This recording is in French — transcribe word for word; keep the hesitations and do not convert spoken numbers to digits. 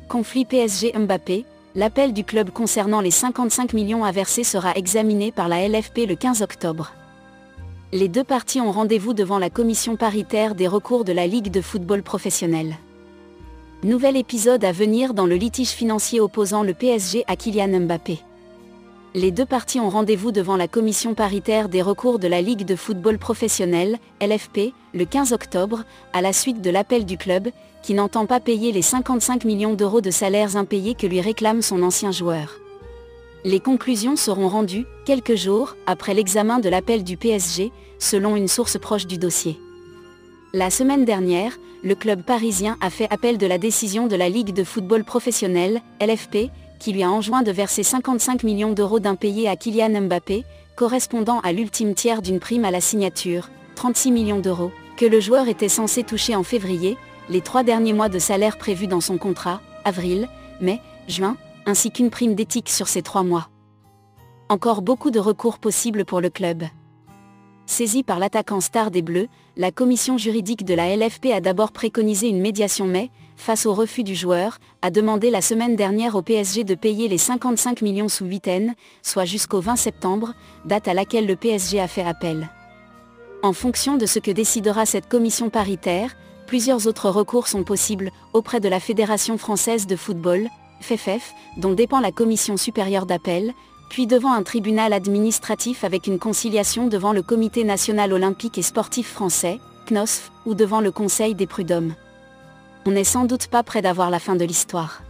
Conflit P S G-Mbappé, l'appel du club concernant les cinquante-cinq millions à verser sera examiné par la L F P le quinze octobre. Les deux parties ont rendez-vous devant la commission paritaire des recours de la Ligue de football professionnel. Nouvel épisode à venir dans le litige financier opposant le P S G à Kylian Mbappé. Les deux parties ont rendez-vous devant la commission paritaire des recours de la Ligue de football professionnel, L F P, le quinze octobre, à la suite de l'appel du club, qui n'entend pas payer les cinquante-cinq millions d'euros de salaires impayés que lui réclame son ancien joueur. Les conclusions seront rendues, quelques jours, après l'examen de l'appel du P S G, selon une source proche du dossier. La semaine dernière, le club parisien a fait appel de la décision de la Ligue de football professionnel, L F P, qui lui a enjoint de verser cinquante-cinq millions d'euros d'impayés à Kylian Mbappé, correspondant à l'ultime tiers d'une prime à la signature, trente-six millions d'euros, que le joueur était censé toucher en février, les trois derniers mois de salaire prévus dans son contrat, avril, mai, juin, ainsi qu'une prime d'éthique sur ces trois mois. Encore beaucoup de recours possibles pour le club. Saisie par l'attaquant star des Bleus, la commission juridique de la L F P a d'abord préconisé une médiation mais, face au refus du joueur, a demandé la semaine dernière au P S G de payer les cinquante-cinq millions sous huitaine, soit jusqu'au vingt septembre, date à laquelle le P S G a fait appel. En fonction de ce que décidera cette commission paritaire, plusieurs autres recours sont possibles, auprès de la Fédération française de football, F F F, dont dépend la commission supérieure d'appel, puis devant un tribunal administratif avec une conciliation devant le Comité national olympique et sportif français, C N O S F, ou devant le Conseil des prud'hommes. On n'est sans doute pas près d'avoir la fin de l'histoire.